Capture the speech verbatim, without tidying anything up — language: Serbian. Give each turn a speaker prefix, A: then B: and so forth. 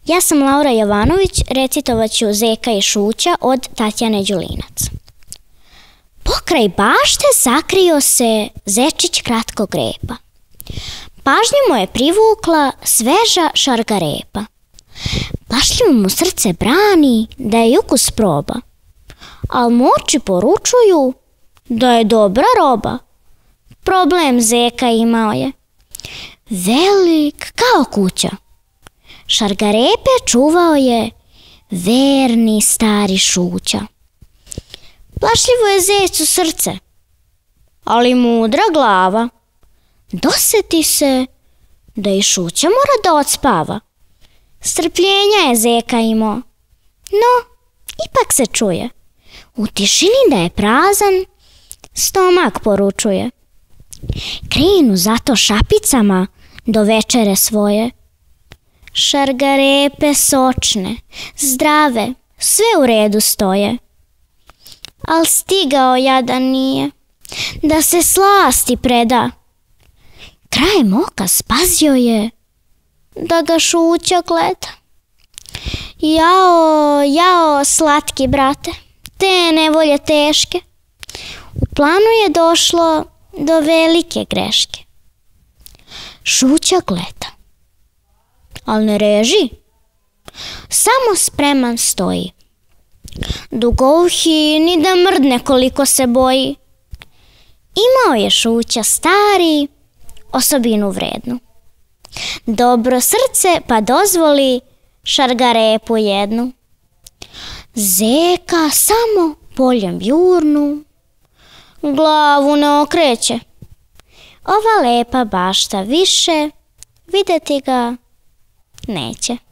A: Ja sam Laura Jovanović, recitovat ću Zeka i Šuća od Tatjane Đulinac. Pokraj bašte sakrio se zečić kratkog repa. Pažnju mu je privukla sveža šargarepa. Plašljivo mu srce brani da je ukus proba, al mu oči poručuju da je dobra roba. Problem Zeka imao je, velik kao kuća. Šargarepe čuvao je verni stari Šuća. Plašljivo je zecu srce, ali mudra glava. Doseti se da i Šuća mora da odspava. Strpljenja je Zeka imao, no ipak se čuje u tišini da je prazan, stomak poručuje. Krenu zato šapicama do večere svoje. Šargarepe sočne, zdrave, sve u redu stoje. Al stigao jadan nije da se slasti preda. Krajem oka spazio je da ga Šuća gleda. Jao, jao, slatki brate, te nevolje teške. U planu je došlo do velike greške. Šuća gleda, al ne reži, samo spreman stoji. Dugouhi ni da mrdne koliko se boji. Imao je Šuća stari osobinu vrednu. Dobro srce pa dozvoli šargarepu jednu. Zeka samo poljem jurnu, glavu ne okreće. Ova lepa bašta više videti ga neće.